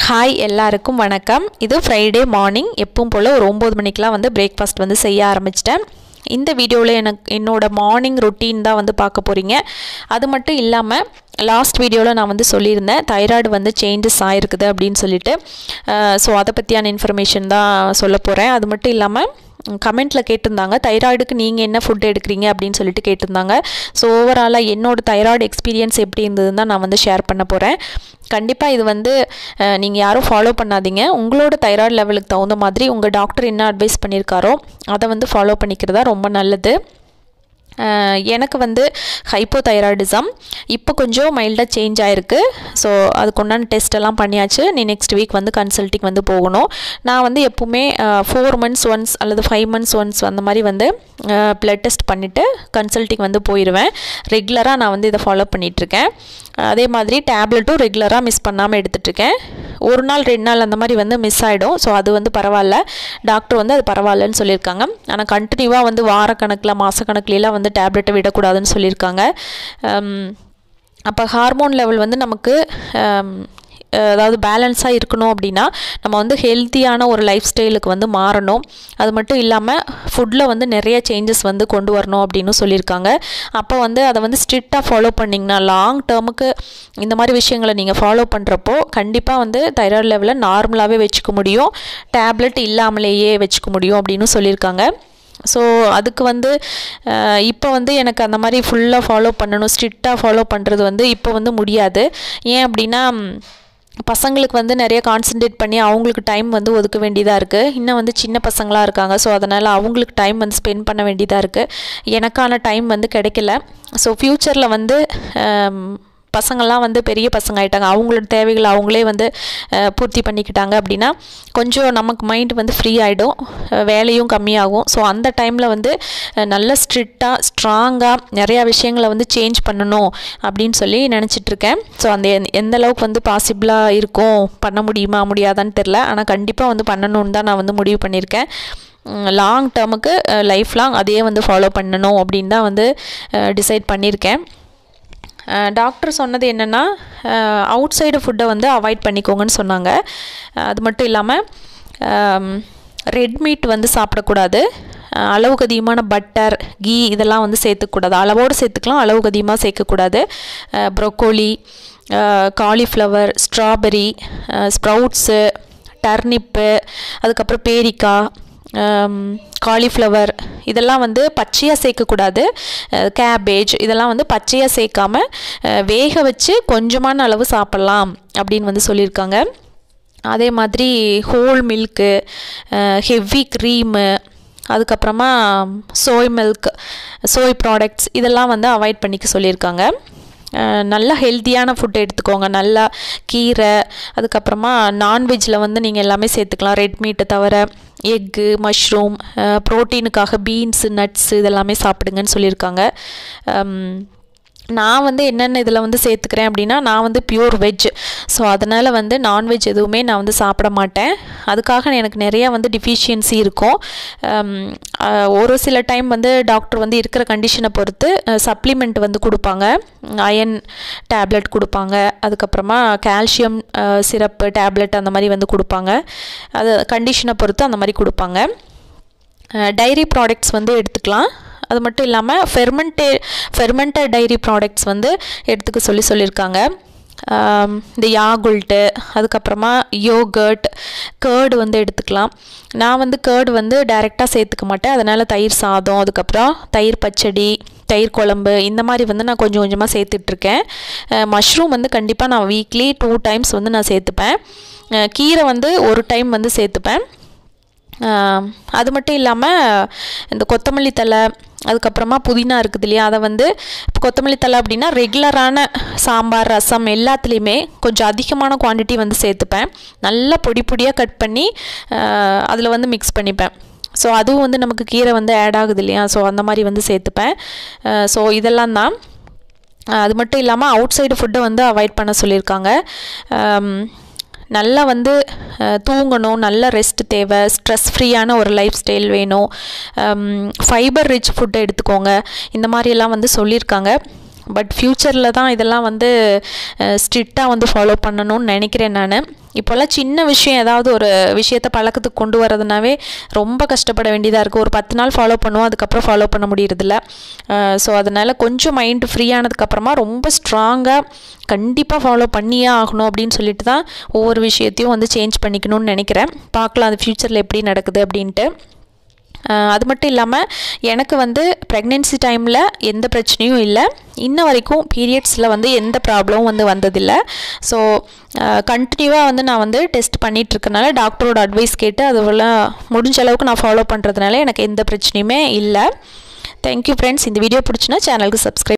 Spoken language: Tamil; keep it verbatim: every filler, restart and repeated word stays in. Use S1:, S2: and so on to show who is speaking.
S1: ஹாய் எல்லாருக்கும் வணக்கம். இது ஃப்ரைடே மார்னிங். எப்பவும் போல் ஒரு ஒம்பது மணிக்கெலாம் வந்து பிரேக்ஃபாஸ்ட் வந்து செய்ய ஆரம்பிச்சிட்டேன். இந்த வீடியோவில் எனக்கு என்னோட மார்னிங் ரொட்டீன் தான் வந்து பார்க்க போகிறீங்க. அது மட்டும் இல்லாமல் லாஸ்ட் வீடியோவில் நான் வந்து சொல்லியிருந்தேன் தைராய்டு வந்து சேஞ்சஸ் ஆகிருக்குது அப்படின்னு சொல்லிட்டு. ஸோ அதை பற்றியான இன்ஃபர்மேஷன் தான் சொல்ல போகிறேன். அது மட்டும் இல்லாமல் கமெண்ட்டில் கேட்டிருந்தாங்க தைராய்டுக்கு நீங்கள் என்ன ஃபுட் எடுக்கிறீங்க அப்படின்னு சொல்லிட்டு கேட்டிருந்தாங்க. ஸோ ஓவராலாக என்னோடய தைராய்டு எக்ஸ்பீரியன்ஸ் எப்படி இருந்ததுன்னு தான் நான் வந்து ஷேர் பண்ண போகிறேன். கண்டிப்பாக இது வந்து நீங்கள் யாரும் ஃபாலோ பண்ணாதீங்க. உங்களோட தைராய்டு லெவலுக்கு தகுந்த மாதிரி உங்கள் டாக்டர் என்ன அட்வைஸ் பண்ணியிருக்காரோ அதை வந்து ஃபாலோ பண்ணிக்கிறதா ரொம்ப நல்லது. எனக்கு வந்து ஹைப்போதைராய்டிசம் இப்போ கொஞ்சம் மைல்டாக சேஞ்ச் ஆகிருக்கு. ஸோ அதுக்கு உண்டான டெஸ்ட் எல்லாம் பண்ணியாச்சு. நீ நெக்ஸ்ட் வீக் வந்து கன்சல்ட்டிங் வந்து போகணும். நான் வந்து எப்போவுமே ஃபோர் மந்த்ஸ் ஒன்ஸ் அல்லது ஃபைவ் மந்த்ஸ் ஒன்ஸ் அந்த மாதிரி வந்து ப்ளட் டெஸ்ட் பண்ணிவிட்டு கன்சல்ட்டிங் வந்து போயிடுவேன். ரெகுலராக நான் வந்து இதை ஃபாலோ பண்ணிகிட்ருக்கேன். அதே மாதிரி டேப்லெட்டும் ரெகுலராக மிஸ் பண்ணாமல் எடுத்துகிட்ருக்கேன். ஒரு நாள் ரெண்டு நாள் அந்த மாதிரி வந்து மிஸ் ஆகிடும். ஸோ அது வந்து பரவாயில்ல, டாக்டர் வந்து அது பரவாயில்லன்னு சொல்லியிருக்காங்க. ஆனால் கண்டினியூவாக வந்து வாரக்கணக்கில் மாதக்கணக்கிலாம் வந்து டேப்லெட்டை விடக்கூடாதுன்னு சொல்லியிருக்காங்க. அப்போ ஹார்மோன் லெவல் வந்து நமக்கு அதாவது பேலன்ஸாக இருக்கணும் அப்படின்னா நம்ம வந்து ஹெல்த்தியான ஒரு லைஃப் ஸ்டைலுக்கு வந்து மாறணும். அது மட்டும் இல்லாமல் ஃபுட்டில் வந்து நிறைய சேஞ்சஸ் வந்து கொண்டு வரணும் அப்படின்னு சொல்லியிருக்காங்க. அப்போ வந்து அதை வந்து ஸ்ட்ரிக்டாக ஃபாலோ பண்ணிங்கன்னா லாங் டேர்முக்கு இந்த மாதிரி விஷயங்களை நீங்கள் ஃபாலோ பண்ணுறப்போ கண்டிப்பாக வந்து தைராய்டு லெவலை நார்மலாகவே வச்சுக்க முடியும், டேப்லெட் இல்லாமலேயே வச்சுக்க முடியும் அப்படின்னு சொல்லியிருக்காங்க. ஸோ அதுக்கு வந்து இப்போ வந்து எனக்கு அந்த மாதிரி ஃபுல்லாக ஃபாலோ பண்ணணும், ஸ்ட்ரிக்டாக ஃபாலோ பண்ணுறது வந்து இப்போ வந்து முடியாது. ஏன் அப்படின்னா பசங்களுக்கு வந்து நிறைய கான்சன்ட்ரேட் பண்ணி அவங்களுக்கு டைம் வந்து ஒதுக்க வேண்டியதாக இருக்குது. இன்னும் வந்து சின்ன பசங்களாக இருக்காங்க. ஸோ அதனால் அவங்களுக்கு டைம் வந்து ஸ்பெண்ட் பண்ண வேண்டியதாக இருக்குது. எனக்கான டைம் வந்து கிடைக்கல. ஸோ ஃப்யூச்சரில் வந்து பசங்கள்லாம் வந்து பெரிய பசங்க ஆகிட்டாங்க, அவங்களோட தேவைகளை அவங்களே வந்து பூர்த்தி பண்ணிக்கிட்டாங்க அப்படின்னா கொஞ்சம் நமக்கு மைண்ட் வந்து ஃப்ரீ ஆகிடும், வேலையும் கம்மியாகும். ஸோ அந்த டைமில் வந்து நல்ல ஸ்ட்ரிக்டாக ஸ்ட்ராங்காக நிறையா விஷயங்களை வந்து சேஞ்ச் பண்ணணும் அப்படின்னு சொல்லி நினச்சிட்ருக்கேன். ஸோ அந்த எந்த அளவுக்கு வந்து பாசிபிளாக இருக்கும், பண்ண முடியுமா முடியாதான்னு தெரில. ஆனால் கண்டிப்பாக வந்து பண்ணணுன்னு தான் நான் வந்து முடிவு பண்ணியிருக்கேன். லாங் டேர்முக்கு லைஃப் லாங் அதையே வந்து ஃபாலோ பண்ணணும் அப்படின்னு தான் வந்து டிசைட் பண்ணியிருக்கேன். டாக்டர் சொன்னது என்னென்னா அவுட் சைடு ஃபுட்டை வந்து அவாய்ட் பண்ணிக்கோங்கன்னு சொன்னாங்க. அது மட்டும் இல்லாமல் ரெட் மீட் வந்து சாப்பிடக்கூடாது, அளவுக்கு அதிகமான பட்டர் கீ இதெல்லாம் வந்து சேர்த்துக்கூடாது. அளவோடு சேர்த்துக்கலாம், அளவுக்கு அதிகமாக சேர்க்கக்கூடாது. Broccoli, cauliflower, strawberry, sprouts, turnip, அதுக்கப்புறம் பேரிக்காய், காலிஃப்ளவர் இதெல்லாம் வந்து பச்சையாக சேர்க்கக்கூடாது. கேபேஜ் இதெல்லாம் வந்து பச்சையாக சேர்க்காமல் வேக வச்சு கொஞ்சமான அளவு சாப்பிட்லாம் அப்படின்னு வந்து சொல்லியிருக்காங்க. அதே மாதிரி ஹோல் மில்க்கு, ஹெவி க்ரீமு, அதுக்கப்புறமா சோய் மில்க், சோய் ப்ராடக்ட்ஸ் இதெல்லாம் வந்து அவாய்ட் பண்ணிக்க சொல்லியிருக்காங்க. நல்லா ஹெல்த்தியான ஃபுட்டு எடுத்துக்கோங்க, நல்லா கீரை, அதுக்கப்புறமா நான்வெஜ்ஜில் வந்து நீங்கள் எல்லாமே சேர்த்துக்கலாம். ரெட் மீட்டை தவிர எக்கு, மஷ்ரூம், ப்ரோட்டீனுக்காக பீன்ஸு, நட்ஸு இதெல்லாமே சாப்பிடுங்கன்னு சொல்லியிருக்காங்க. நான் வந்து என்னென்ன இதில் வந்து சேர்த்துக்கிறேன் அப்படின்னா நான் வந்து பியூர் வெஜ். ஸோ அதனால் வந்து நான்வெஜ் எதுவுமே நான் வந்து சாப்பிட மாட்டேன். அதுக்காக எனக்கு நிறையா வந்து டிஃபிஷியன்சி இருக்கும். ஒரு சில டைம் வந்து டாக்டர் வந்து இருக்கிற கண்டிஷனை பொறுத்து சப்ளிமெண்ட் வந்து கொடுப்பாங்க, அயன் டேப்லெட் கொடுப்பாங்க, அதுக்கப்புறமா கால்சியம் சிரப்பு டேப்லெட் அந்த மாதிரி வந்து கொடுப்பாங்க. அது கண்டிஷனை பொறுத்து அந்த மாதிரி கொடுப்பாங்க. டைரி ப்ராடக்ட்ஸ் வந்து எடுத்துக்கலாம். அது மட்டும் இல்லாமல் ஃபெர்மெண்டே ஃபெர்மெண்டட் டைரி ப்ராடக்ட்ஸ் வந்து எடுத்துக்க சொல்லி சொல்லியிருக்காங்க. இந்த யாகுல்ட்டு, அதுக்கப்புறமா யோகர்ட், கேர்டு வந்து எடுத்துக்கலாம். நான் வந்து கேர்டு வந்து டைரெக்டாக சேர்த்துக்க மாட்டேன். அதனால் தயிர் சாதம், அதுக்கப்புறம் தயிர் பச்சடி, தயிர் குழம்பு இந்த மாதிரி வந்து நான் கொஞ்சம் கொஞ்சமாக சேர்த்துட்ருக்கேன். மஷ்ரூம் வந்து கண்டிப்பாக நான் வீக்லி டூ டைம்ஸ் வந்து நான் சேர்த்துப்பேன். கீரை வந்து ஒரு டைம் வந்து சேர்த்துப்பேன். அது மட்டும் இல்லாமல் இந்த கொத்தமல்லி தழை, அதுக்கப்புறமா புதினா இருக்குது இல்லையா, அதை வந்து இப்போ கொத்தமல்லி தழை அப்படின்னா ரெகுலரான சாம்பார், ரசம் எல்லாத்துலேயுமே கொஞ்சம் அதிகமான குவான்டிட்டி வந்து சேர்த்துப்பேன். நல்லா பொடி பொடியாக கட் பண்ணி அதில் வந்து மிக்ஸ் பண்ணிப்பேன். ஸோ அதுவும் வந்து நமக்கு கீரை வந்து ஆட் ஆகுது இல்லையா, ஸோ அந்த மாதிரி வந்து சேர்த்துப்பேன். ஸோ இதெல்லாம் தான். அது மட்டும் இல்லாமல் அவுட் சைடு ஃபுட்டை வந்து அவாய்ட் பண்ண சொல்லியிருக்காங்க. நல்லா வந்து தூங்கணும், நல்ல ரெஸ்ட் தேவை, ஸ்ட்ரெஸ் ஃப்ரீயான ஒரு லைஃப் ஸ்டைல் வேணும், ஃபைபர் ரிச் ஃபுட்டை எடுத்துக்கோங்க, இந்த மாதிரியெல்லாம் வந்து சொல்லியிருக்காங்க. பட் ஃப்யூச்சரில் தான் இதெல்லாம் வந்து ஸ்ட்ரிக்டாக வந்து ஃபாலோ பண்ணணும்னு நினைக்கிறேன் நான். இப்போல்லாம் சின்ன விஷயம் ஏதாவது ஒரு விஷயத்தை பழக்கத்துக்கு கொண்டு வரதுனாவே ரொம்ப கஷ்டப்பட வேண்டியதாக இருக்குது. ஒரு பத்து நாள் ஃபாலோ பண்ணுவோம், அதுக்கப்புறம் ஃபாலோ பண்ண முடியறதில்ல. ஸோ அதனால் கொஞ்சம் மைண்டு ஃப்ரீ ஆனதுக்கப்புறமா ரொம்ப ஸ்ட்ராங்காக கண்டிப்பாக ஃபாலோ பண்ணியே ஆகணும் அப்படின்னு சொல்லிட்டு தான் ஒவ்வொரு விஷயத்தையும் வந்து சேஞ்ச் பண்ணிக்கணும்னு நினைக்கிறேன். பார்க்கலாம் அது ஃப்யூச்சரில் எப்படி நடக்குது அப்படின்ட்டு. அது மட்டும் இல்லாமல் எனக்கு வந்து ப்ரெக்னென்சி டைமில் எந்த பிரச்சனையும் இல்லை. இன்ன வரைக்கும் பீரியட்ஸில் வந்து எந்த ப்ராப்ளமும் வந்து வந்ததில்லை. ஸோ கண்டினியூவாக வந்து நான் வந்து டெஸ்ட் பண்ணிகிட்ருக்கனால டாக்டரோட அட்வைஸ் கேட்டு அதுவெல்லாம் முடிஞ்ச அளவுக்கு நான் ஃபாலோ பண்ணுறதுனால எனக்கு எந்த பிரச்சனையுமே இல்லை. Thank you friends. இந்த வீடியோ பிடிச்சினா சேனலுக்கு சப்ஸ்கிரைப்